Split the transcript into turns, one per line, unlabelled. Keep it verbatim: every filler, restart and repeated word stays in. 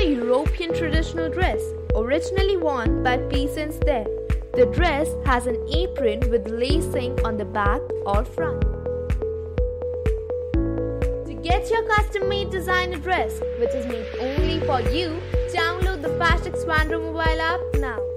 European traditional dress, originally worn by peasants there. The dress has an apron with lacing on the back or front. To get your custom-made designer dress, which is made only for you, download the Fashik Swanro mobile app now.